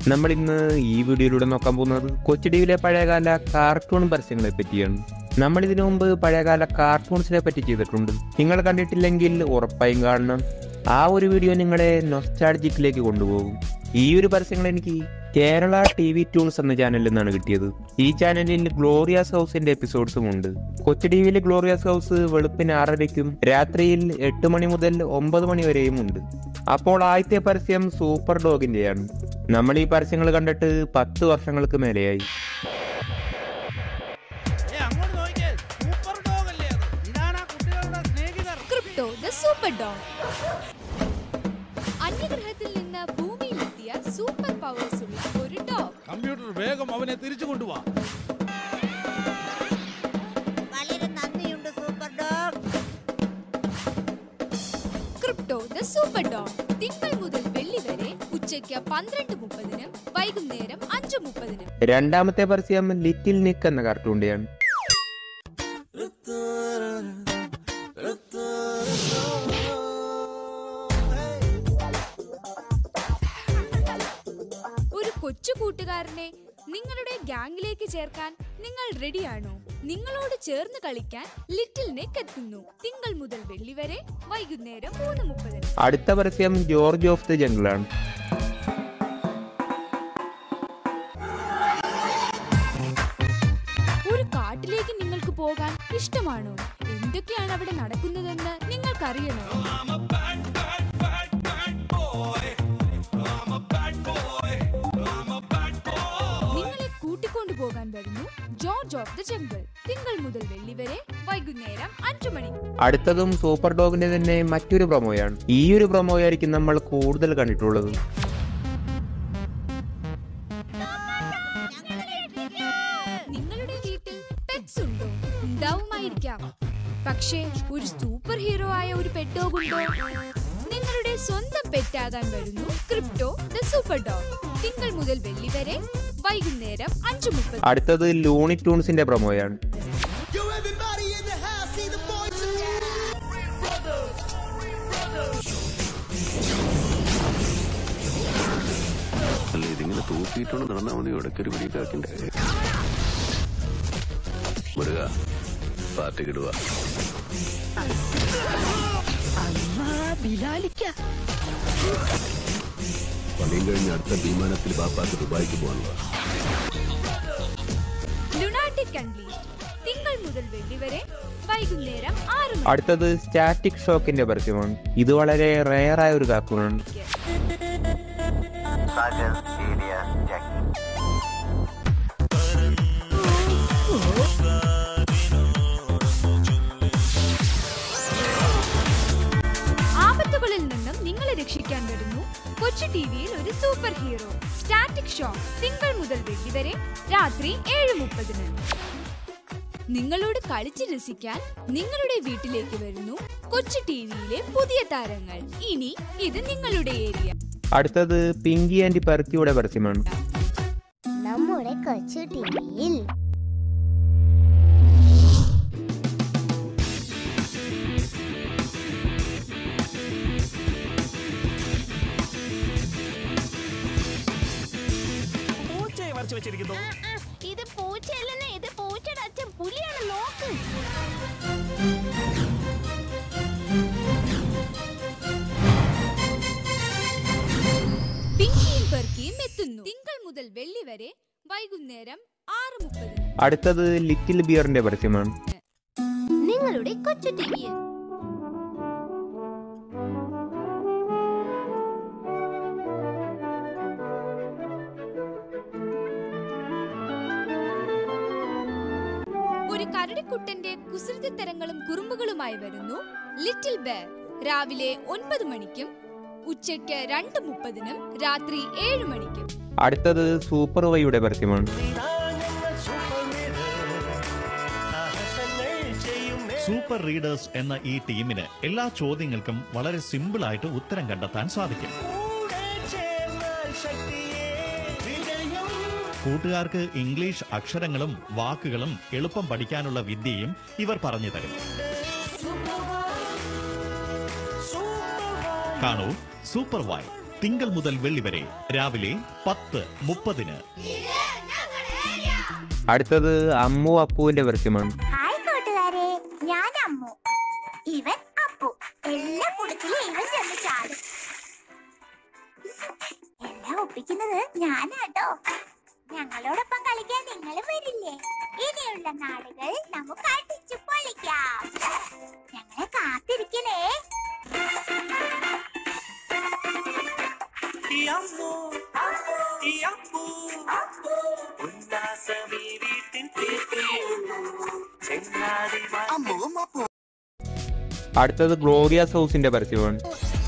നമ്മൾ ഇന്ന് ഈ വീഡിയോയിലൂടെ നോക്കാൻ പോകുന്നത് കൊച്ചു ടിവിയിലെ പഴയകാല കാർട്ടൂൺ പരസ്യങ്ങളെ പറ്റിയാണ്. നമ്മൾ ഇതിനു മുമ്പ് പഴയകാല കാർട്ടൂൺസിനെ പറ്റി ചെയ്തിട്ടുണ്ട്. നിങ്ങൾ കണ്ടിട്ടില്ലെങ്കിൽ ഉറപ്പായും കാണണം. ആ ഒരു വീഡിയോ നിങ്ങളെ നൊസ്റ്റാൾജിക്കിലേക്ക് കൊണ്ടുപോകും. ഈ ഒരു പരസ്യങ്ങൾ എനിക്ക് കേരള TV ടൂൺസ് എന്ന ചാനലിൽ നിന്നാണ് കിട്ടിയത്. ഈ ചാനലിൽ ഗ്ലോറിയാസ് ഹൗസിന്റെ എപ്പിസോഡ്സും ഉണ്ട്. കൊച്ചു ടിവിയിലെ ഗ്ലോറിയാസ് ഹൗസ് വെളുപ്പിന് 6:30ക്കും രാത്രിയിൽ 8 മണി മുതൽ 9 മണി വരെയും ഉണ്ട്. അപ്പോൾ ആദ്യത്തെ പരസ്യം സൂപ്പർ ഡോഗിന്റെയാണ്. നമ്മൾ ഈ പരസ്യങ്ങൾ കണ്ടിട്ട് 10 വർഷങ്ങൾക്ക് മേലെയായി. അന്യഗ്രഹത്തിൽ നിന്ന് ഭൂമിയിലെത്തിയ സൂപ്പർ പവേഴ്സ് ഉള്ള ഒരു ഡോഗ്. കമ്പ്യൂട്ടർ വേഗം അവനെ തിരിച്ചു കൊണ്ടുവാ. വളരെ നന്ദിയുണ്ട് super dog. Krypto the super dog തിങ്കൾ മുതൽ വെള്ളി വരെ ഉച്ചയ്ക്ക് 12:30-നും വൈകുന്നേരം 5:30-നും. രണ്ടാമത്തെ പരസ്യം ലിറ്റിൽ നിക്ക് എന്ന കാർട്ടൂണിന്റെയാണ്. കൊച്ചു കൂട്ടുകാരനെ നിങ്ങളുടെ ഗ്യാങ്ങിലേക്ക് ചേർക്കാൻ നിങ്ങൾ റെഡിയാണോ? നിങ്ങളോട് ചേർന്ന് കളിക്കാൻ ലിറ്റിൽ നെക്ക് എത്തുന്നു. തിങ്കൾ മുതൽ വെള്ളി വരെ വൈകുന്നേരം 3:30. അടുത്ത പരസ്യം ജോർജ് ഓഫ് ദി ജംഗിൾ ആണ്. ഒരു കാട്ടിലേക്ക് നിങ്ങൾക്ക് പോകാൻ ഇഷ്ടമാണോ? എന്തൊക്കെയാണ് അവിടെ നടക്കുന്നതെന്ന് നിങ്ങൾക്കറിയണോ? പോകാൻ വരുന്നു ജോർജ് ഓഫ് ദി ജംഗിൾ. തിങ്കൾ മുതൽ വെള്ളി വരെ വൈകുന്നേരം 5 മണി. അടുത്തതും സൂപ്പർ ഡോഗിന്റെ തന്നെ മറ്റൊരു പ്രൊമോയാണ്. ഈ ഒരു പ്രൊമോയായിരിക്കും നമ്മൾ കൂടുതൽ കണ്ടിട്ടുള്ളത്. നിങ്ങളുടെ വീട്ടിൽ പെറ്റ്സ് ഉണ്ടോ? ഉണ്ടാവുമായിരിക്കാം. പക്ഷേ ഒരു സൂപ്പർ ഹീറോ ആയ ഒരു പെറ്റ് ഡോഗ് ഉണ്ടോ? നിങ്ങളുടെ സ്വന്തം പെറ്റാകാൻ വരുന്നു ക്രിപ്റ്റോ ദ സൂപ്പർ ഡോഗ്. തിങ്കൾ മുതൽ വെള്ളി വരെ വൈകുന്നേരം 5:30. അടുത്തത് ലൂണി ട്യൂൺസിന്റെ പ്രൊമോയാണ്. ഇതിങ്ങനെ തൂക്കിയിട്ടുണ്ട് നടന്നാ മതി. ഇടയ്ക്കൊരു പിടിക്കാക്കിന്റെ പാർട്ടി കിടുക. പണിയും കഴിഞ്ഞ് അടുത്ത വിമാനത്തിൽ ബാപ്പാക്ക് ദുബായിക്ക് പോകാനുള്ള. തിങ്കൾ മുതൽ വെള്ളി വരെ വൈകുന്നേരം 6 മണി. അടുത്തത് സ്റ്റാറ്റിക് ഷോക്കിന്റെ പരസ്യമാണ്. ഇത് വളരെ റെയർ ആയ ഒരു കാർട്ടൂണാണ്. ആപത്തുകളിൽ നിന്നും നിങ്ങളെ രക്ഷിക്കാൻ വരുന്നു കൊച്ചു ടിവിയിൽ ഒരു സൂപ്പർ ഹീറോ സ്റ്റാറ്റിക് ഷോക്ക്. തിങ്കൾ മുതൽ വെള്ളി വരെ രാത്രി 7:30-ന്. നിങ്ങളോട് കളിച്ച് രസിക്കാൻ നിങ്ങളുടെ വീട്ടിലേക്ക് വരുന്നു കൊച്ചു ടിവിയിലെ പുതിയ താരങ്ങൾ. ഇനി ഇത് നിങ്ങളുടെ ഏരിയ. അടുത്തത് പിങ്കി ആൻഡ് പെർക്കിയുടെ പരസ്യമാണ്. നമ്മുടെ കൊച്ചു ടിവിയിൽ ഇത് പൂച്ചയല്ലെന്ന്, ഇത് പൂച്ചയുടെ അച്ഛൻ പുലിയാണ്. നോക്ക്. പിങ്കിയും പെർക്കിയും എത്തുന്നു. തിങ്കൾ മുതൽ വെള്ളി വരെ വൈകുന്നേരം 6:30. അടുത്തത് ലിറ്റിൽ ബിയറിന്റെ പരസ്യമാണ്. നിങ്ങളുടെ കൊച്ചു ടിവിയിൽ. ഒരു കരടിക്കുട്ടന്റെ കുസൃതിത്തരങ്ങളും കുറുമ്പുകളുമായി വരുന്നു ലിറ്റിൽ ബെയർ. രാവിലെ 9 മണിക്കും ഉച്ചയ്ക്ക് 2:30-നും രാത്രി 7 മണിക്കും. അടുത്തത് സൂപ്പർ വൈയുടെ പരസ്യമാണ്. സൂപ്പർ റീഡേഴ്സ് എന്ന ഈ ടീമിന് എല്ലാ ചോദ്യങ്ങൾക്കും വളരെ സിമ്പിൾ ആയിട്ട് ഉത്തരം കണ്ടെത്താൻ സാധിക്കും. കൂട്ടുകാർക്ക് ഇംഗ്ലീഷ് അക്ഷരങ്ങളും വാക്കുകളും എളുപ്പം പഠിക്കാനുള്ള വിദ്യയും ഇവർ പറഞ്ഞു തരും. കാണൂ സൂപ്പർ വൈ. തിങ്കൾ മുതൽ വെള്ളി വരെ രാവിലെ 10:30. അടുത്തത് അമ്മു അപ്പുവിന്റെ പരസ്യമാണ്. ഹായ് കൂട്ടുകാരെ, ഞാൻ അമ്മു, ഇവൻ അപ്പു. എല്ലാ കുടത്തിലും ഇവൻ ചെന്ന് ചാടും. എല്ലാം ഒപ്പിക്കുന്നത് ഞാനാട്ടോ. ഞങ്ങളോടൊപ്പം കളിക്കാൻ നിങ്ങൾ വരില്ലേ? ഇനിയുള്ള നാളുകൾ നമുക്ക് അടിച്ചു പൊളിക്കാം. ഞങ്ങളെ കാത്തിരിക്കണേ. അടുത്തത് ഗ്ലോറിയ സോസിന്റെ പരസ്യമാണ്.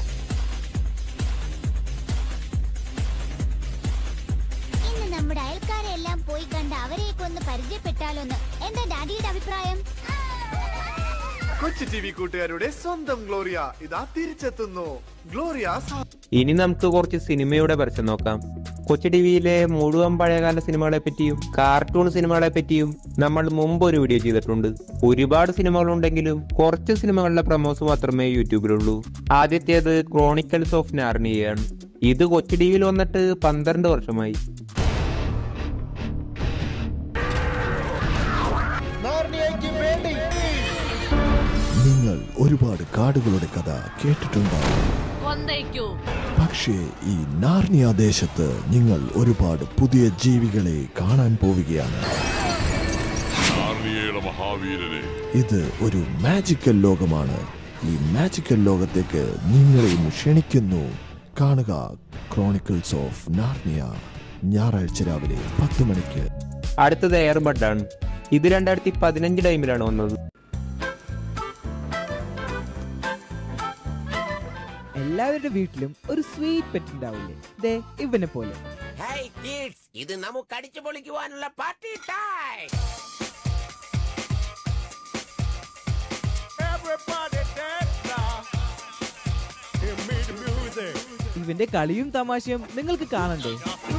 ഇന്ന് നമ്മുടെ അയൽക്കാരെ എല്ലാം പോയി കണ്ട് അവരെയൊക്കെ ഒന്ന് പരിചയപ്പെട്ടാലോന്ന് എന്താ ഡാഡിയുടെ അഭിപ്രായം? കൊച്ചു ടിവി കൂട്ടുകാരുടെ സ്വന്തം ഗ്ലോറിയ ഇതാ തിരിച്ചെത്തുന്നു. ഗ്ലോറിയ ഇനി നമുക്ക് കുറച്ച് സിനിമയുടെ പരസ്യം നോക്കാം. കൊച്ചു ടിവിയിലെ മുഴുവൻ പഴയകാല സിനിമകളെ പറ്റിയും കാർട്ടൂൺ സിനിമകളെ പറ്റിയും നമ്മൾ മുമ്പ് ഒരു വീഡിയോ ചെയ്തിട്ടുണ്ട്. ഒരുപാട് സിനിമകളുണ്ടെങ്കിലും കുറച്ച് സിനിമകളുടെ പ്രമോസ് മാത്രമേ യൂട്യൂബിലുള്ളൂ. ആദ്യത്തേത് ക്രോണിക്കൽസ് ഓഫ് നാർണിയയാണ്. ഇത് കൊച്ചു ടിവിയിൽ വന്നിട്ട് 12 വർഷമായി. നിങ്ങൾ ഒരുപാട് കാടുകളുടെ കഥ കേട്ടിട്ടുണ്ടാവും. പക്ഷേ ഈ നാർണിയ ദേശത്ത് നിങ്ങൾ ഒരുപാട് പുതിയ ജീവികളെ കാണാൻ പോവുകയാണ്. ഇത് ഒരു മാജിക്കൽ ലോകമാണ്. ഈ മാജിക്കൽ ലോകത്തേക്ക് നിങ്ങളെയും ക്ഷണിക്കുന്നു. കാണുക ക്രോണിക്കിൾസ് ഓഫ് നാർണിയ, ഞായറാഴ്ച രാവിലെ 10 മണിക്ക്. അടുത്തത് എയർബഡ് ആണ്. ഇത് 2015 ടൈമിലാണ് വന്നത്. എല്ലാവരുടെ വീട്ടിലും ഒരു സ്വീറ്റ് പെറ്റ് ഉണ്ടാവില്ലേ? ദേ ഇവനെ പോലെ. ഇത് നമുക്ക് അടിച്ചു പൊളിക്കുവാനുള്ള പാർട്ടി ടൈം. ഇവന്റെ കളിയും തമാശയും നിങ്ങൾക്ക് കാണണ്ടേ?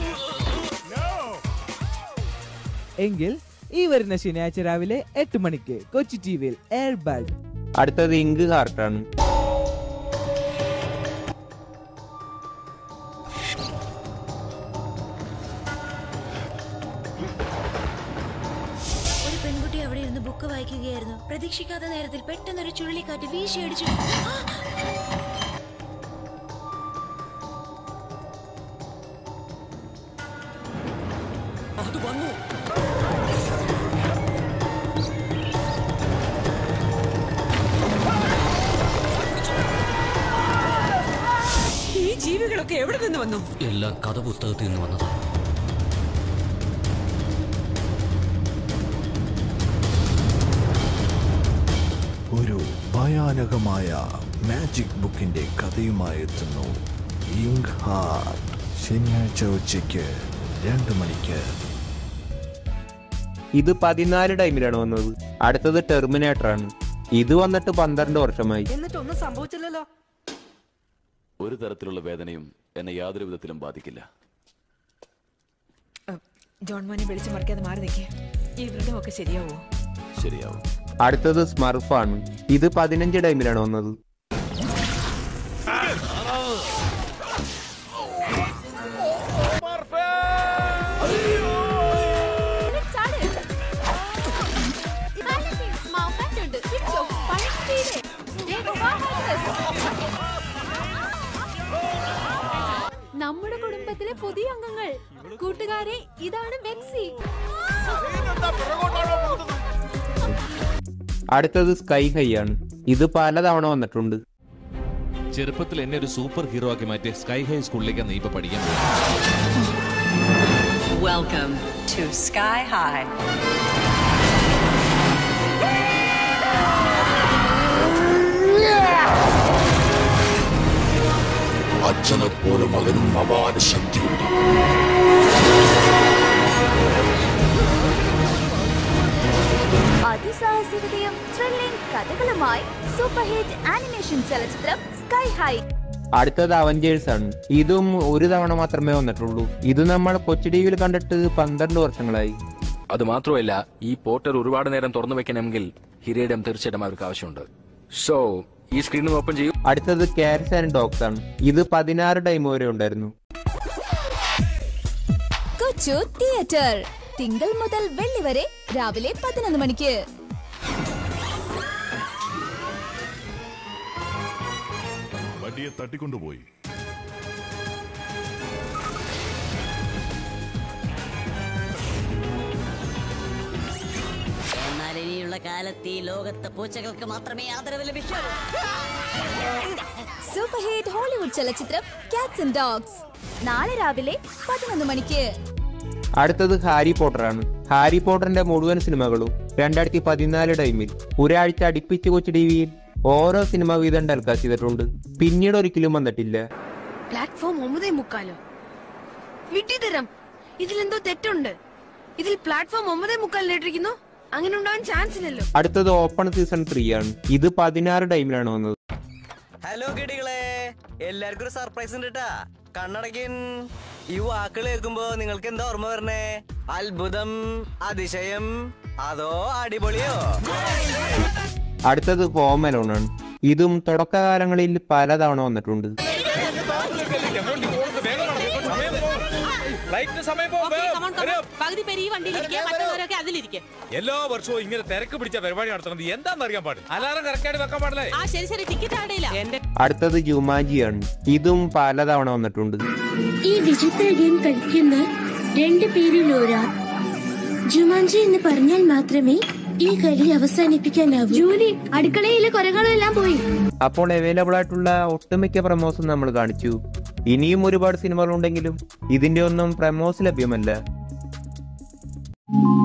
എങ്കിൽ ഈ വരുന്ന ശനിയാഴ്ച രാവിലെ 8 മണിക്ക് കൊച്ചി ടിവിയിൽ എയർബഡ്. അടുത്തത് ഇങ്ക് ഹാർട്ടാണ്. അവിടെ ഇരുന്ന് ബുക്ക് വായിക്കുകയായിരുന്നു. പ്രതീക്ഷിക്കാത്ത നേരത്തിൽ പെട്ടെന്നൊരു ചുഴലിക്കാറ്റ് വീശിയടിച്ചു. അത് വന്നു. ഈ ജീവികളൊക്കെ എവിടെ നിന്ന് വന്നു? എല്ലാം കഥ പുസ്തകത്തിൽ നിന്ന് വന്നതാണ്. ഒരു ഭയാനകമായ മാജിക് ബുക്കിന്റെ കഥയുമായി എത്തുന്നു ഇങ്ക് ഹാർട്ട്, ശനിയാഴ്ച ഉച്ചയ്ക്ക് 2 മണിക്ക്. ഇത് 14 ടൈമിലാണ് വന്നത്. അടുത്തത് ടെർമിനേറ്റർ ആണ്. ഇത് വന്നിട്ട് 12 വർഷമായി. എന്നിട്ടൊന്നും സംഭവിച്ചില്ലല്ലോ. ഒരു തരത്തിലുള്ള വേദനയും എന്നെ യാതൊരു വിധത്തിലും ബാധിക്കില്ല. ജോൺ മോനെ വിളിച്ചു മറിക്കാതെ മാറി നിൽക്കേ. ഈ വ്രതമൊക്കെ ശരിയാവോ? ശരിയാവും. അടുത്തത് സ്മർഫാണ്. ഇത് 15 ടൈമിലാണ് വന്നത്. നമ്മുടെ കുടുംബത്തിലെ പുതിയ അംഗങ്ങൾ. കൂട്ടുകാരെ, ഇതാണ് ബെക്സി. അടുത്തത് സ്കൈ ഹൈ ആണ്. ഇത് പലതവണ വന്നിട്ടുണ്ട്. ചെറുപ്പത്തിൽ എന്നെ ഒരു സൂപ്പർ ഹീറോ ആക്കി മാറ്റിയ സ്കൈ ഹൈ സ്കൂളിലേക്ക് നീ ഇപ്പൊ പഠിക്കാൻ Welcome to Sky High. അച്ഛനെ പോലെ മകനും അപാര ശക്തിയുണ്ട്. അതിസാഹസികതയും ത്രില്ലിംഗ് കഥകളുമായി സൂപ്പർ ഹിറ്റ് ആനിമേഷൻ ചലച്ചിത്രം സ്കൈ ഹൈ. അടുത്തത് അവഞ്ചേഴ്സ് ആണ്. ഇതും ഒരു തവണ മാത്രമേ വന്നിട്ടുള്ളൂ. ഇത് നമ്മൾ കൊച്ചു ടിവിയിൽ കണ്ടിട്ട് 12 വർഷങ്ങളായി. അത് മാത്രമല്ല, ഈ പോർട്ടൽ ഒരുപാട് നേരം തുറന്നു വെക്കണമെങ്കിൽ ഹിരേഡം തീർച്ചയായിട്ടും അവർക്ക് ആവശ്യമുണ്ട്. സോ ഈ സ്ക്രീൻ ഓപ്പൺ ചെയ്യും. അടുത്തത് കാറ്റ്സ് ആൻഡ് ഡോഗ്സ് ആണ്. ഇത് 16 ടൈം വരെ ഉണ്ടായിരുന്നു. കൊച്ചു തിയേറ്റർ തിങ്കൾ മുതൽ വെള്ളി വരെ രാവിലെ 11 മണിക്ക്. വണ്ടിയെ തട്ടിക്കൊണ്ടുപോയി. എന്നാൽ ഇനിയുള്ള കാലത്ത് ഈ ലോകത്തെ പൂച്ചകൾക്ക് മാത്രമേ ആദരവ് ലഭിക്കൂ. സൂപ്പർ ഹിറ്റ് ഹോളിവുഡ് ചലച്ചിത്രം കാറ്റ്സ് ആൻഡ് ഡോഗ്സ് നാളെ രാവിലെ 11 മണിക്ക്. അടുത്തത് ഹാരി പോട്ടർ ആണ്. ഹാരി പോട്ടറിന്റെ മുഴുവൻ സിനിമകളും 2014 ടൈമിൽ ഒരാഴ്ച അടുപ്പിച്ച് കൊച്ചു ടിവിയിൽ ഓരോ സിനിമ വീതം ടെലികാസ്റ്റ് ചെയ്തിട്ടുണ്ട്. പിന്നീട് ഒരിക്കലും വന്നിട്ടില്ല. പ്ലാറ്റ്ഫോം 9:45 വിട്ടിതരം. ഇതിലെന്തോ തെറ്റുണ്ട്. ഇതിൽ പ്ലാറ്റ്ഫോം 9:45 ഇട്ടിരിക്കുന്നു. അങ്ങനെ ഉണ്ടാവാൻ ചാൻസ് ഇല്ലല്ലോ. അടുത്തത് ഓപ്പൺ സീസൺ 3 ആണ്. ഇത് 16 ടൈമിലാണ് വന്നത്. ഹലോ കിടികളെ, എല്ലാവർക്കും ഒരു സർപ്രൈസ് ഉണ്ട് കേട്ടാ. കണ്ണടയ്ക്കൻ. ഈ വാക്കുകൾ കേൾക്കുമ്പോ നിങ്ങൾക്ക് എന്താ ഓർമ്മ വരണേ? അത്ഭുതം, അതിശയം, അതോ അടിപൊളിയോ? അടുത്തത് ഹോം അലോൺ ആണ്. ഇതും തുടക്കകാലങ്ങളിൽ പലതവണ വന്നിട്ടുണ്ട്. എല്ലാ വർഷവും ഇങ്ങനെ തിരക്ക് പിടിച്ച പരിപാടി നടത്തുന്നത് എന്താണെന്ന് അറിയാൻ പാടില്ല. അലാറം കറക്റ്റായിട്ട് വെക്കാൻ പാടില്ലേ. അടുത്തത് ജുമാൻജിയാണ്. ഇതും പലതവണ വന്നിട്ടുണ്ട്. ഈ വിചിത്ര ഗെയിം കളിക്കുന്ന 2 പേരിൽ ഒരാൾ ജുമാൻജി എന്ന് പറഞ്ഞാൽ മാത്രമേ ഈ കളി അവസാനിപ്പിക്കാനാവൂ. ജോലി അടുക്കളയിലെ കുറകളെല്ലാം പോയി. അപ്പോൾ അവൈലബിൾ ആയിട്ടുള്ള ഒട്ടുമിക്ക പ്രമോസും നമ്മൾ കാണിച്ചു. ഇനിയും ഒരുപാട് സിനിമകൾ ഉണ്ടെങ്കിലും ഇതിന്റെ ഒന്നും പ്രമോസ് ലഭ്യമല്ല.